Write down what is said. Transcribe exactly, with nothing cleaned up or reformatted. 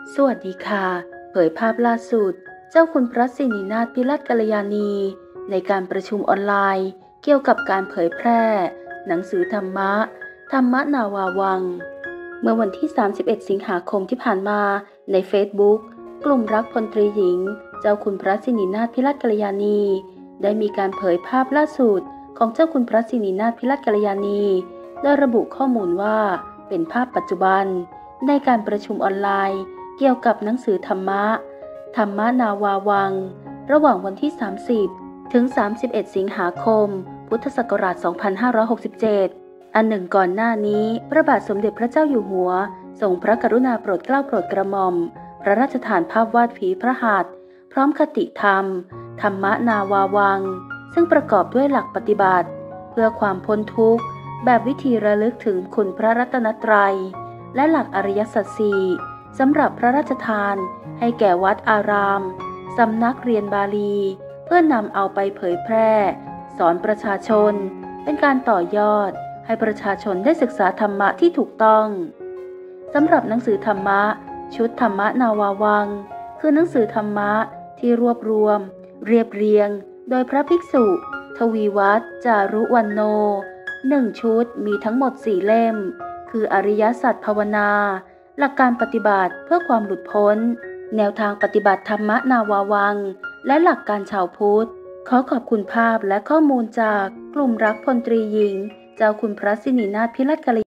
สวัสดีค่ะเผยภาพล่าสุดเจ้าคุณพระสิรินาถพิรัตกัลยาณีในการประชุมออนไลน์เกี่ยวกับการเผยแพร่หนังสือธรรมะธรรมนาวาวังเมื่อวันที่สามสิบเอ็ดสิงหาคมที่ผ่านมาในเฟซบุ๊กกลุ่มรักพลตรีหญิงเจ้าคุณพระสิรินาถพิรัตกัลยาณีได้มีการเผยภาพล่าสุดของเจ้าคุณพระสิรินาถพิรัตกัลยาณีโดยระบุข้อมูลว่าเป็นภาพปัจจุบันในการประชุมออนไลน์เกี่ยวกับหนังสือธรรมะธรรมนาวาวังระหว่างวันที่สามสิบถึงสามสิบเอ็ดสิงหาคมพุทธศักราชสองพันห้าร้อยหกสิบเจ็ดอันหนึ่งก่อนหน้านี้พระบาทสมเด็จพระเจ้าอยู่หัวทรงพระกรุณาโปรดเกล้าโปรดกระหม่อมพระราชทานภาพวาดฝีพระหัตถ์พร้อมคติธรรมธรรมนาวาวังซึ่งประกอบด้วยหลักปฏิบัติเพื่อความพ้นทุกข์แบบวิธีระลึกถึงคุณพระรัตนตรัยและหลักอริยสัจสี่สำหรับพระราชทานให้แก่วัดอารามสำนักเรียนบาลีเพื่อนำเอาไปเผยแพร่สอนประชาชนเป็นการต่อยอดให้ประชาชนได้ศึกษาธรรมะที่ถูกต้องสำหรับหนังสือธรรมะชุดธรรมนาวาวังคือหนังสือธรรมะที่รวบรวมเรียบเรียงโดยพระภิกษุทวีวัฒน์จารุวรรณโนหนึ่งชุดมีทั้งหมดสี่เล่มคืออริยสัจภาวนาหลักการปฏิบัติเพื่อความหลุดพ้นแนวทางปฏิบัติธรรมนาวาวังและหลักการชาวพุทธขอขอบคุณภาพและข้อมูลจากกลุ่มรักพลตรีหญิงเจ้าคุณพระสิรินาถพิรัตกัลยาณี